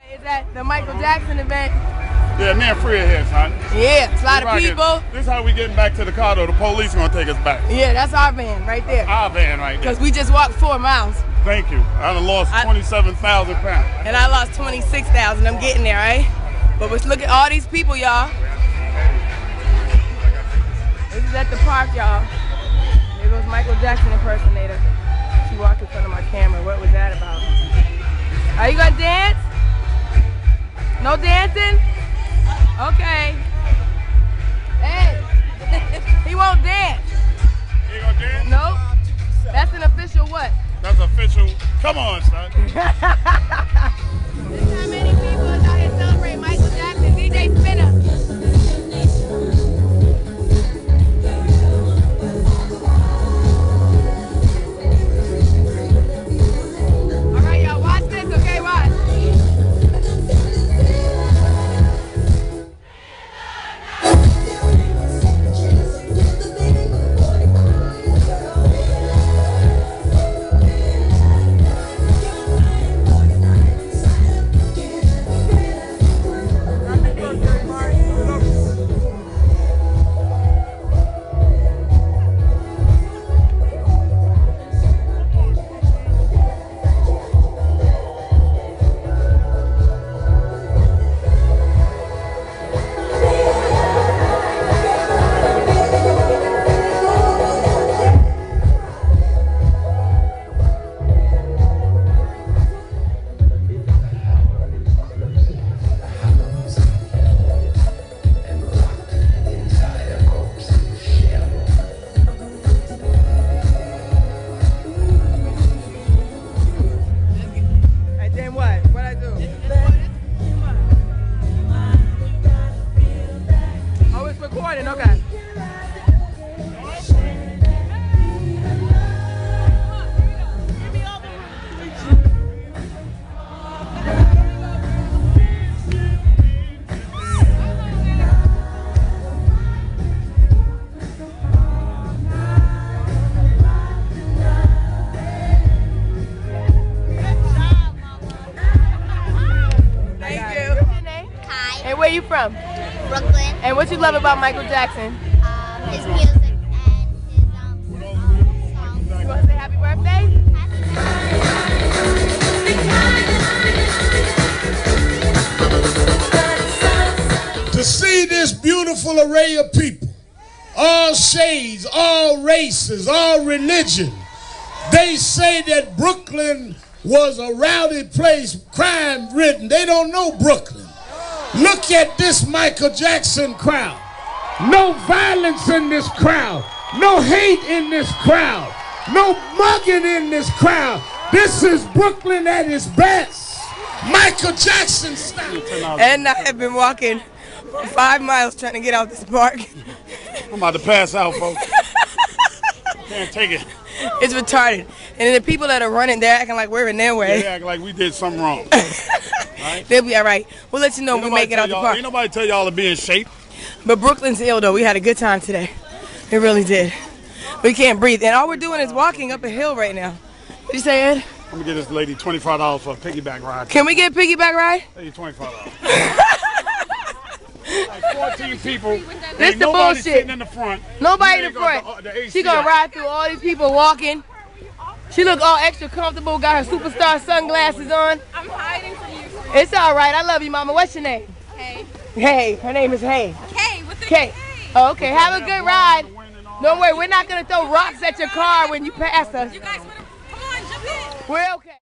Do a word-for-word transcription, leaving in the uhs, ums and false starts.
Is that the Michael Jackson event? Yeah, near Freer here, son. Yeah, it's a lot of Rocking. people. This is how we getting back to the car, though. The police gonna take us back. Yeah, that's our van right there. Our van right there. Because we just walked four miles. Thank you. I done lost I, twenty-seven thousand pounds. And I lost twenty-six thousand. I'm getting there, right? But let's look at all these people, y'all. This is at the park, y'all. There goes Michael Jackson impersonator. She walked in front of my camera. What was that about? Are you gonna dance? No dancing? Okay. Hey, he won't dance. He ain't gonna dance? Nope. That's an official what? That's official. Come on, son. This is how many people is out here celebrating Michael Jackson, D J Spinner. All right, y'all, watch this, okay? Watch. Okay. And where you from? Brooklyn. And what you love about Michael Jackson? Um, his music and his um, songs. You want to say happy birthday? To see this beautiful array of people, all shades, all races, all religion, they say that Brooklyn was a rowdy place, crime-ridden. They don't know Brooklyn. Look at this Michael Jackson crowd. No violence in this crowd. No hate in this crowd. No mugging in this crowd. This is Brooklyn at its best. Michael Jackson style. And I have been walking for five miles trying to get out this park. I'm about to pass out, folks. Can't take it. It's retarded. And then the people that are running, they're acting like we're in their way. They act like we did something wrong. Right? They'll be all right. We'll let you know when we make it out the park. Ain't nobody tell y'all to be in shape. But Brooklyn's ill, though. We had a good time today. It really did. We can't breathe. And all we're doing is walking up a hill right now. What you say, Ed? I'm going to get this lady twenty-five dollars for a piggyback ride. Can we get a piggyback ride? Pay you twenty-five dollars. Like fourteen people. This Ain't the nobody bullshit. sitting in the front. Nobody in the Got front. the- the A C She gonna out. ride through all these people walking. She look all extra comfortable, got her superstar sunglasses on. I'm hiding from you. It's all right. I love you, Mama. What's your name? Hey. Hey. Her name is Hey. Hey, with the K. Oh, okay. Have a good ride. Don't worry. We're not gonna throw rocks at your car when you pass us. You guys, come on, jump in. We're okay.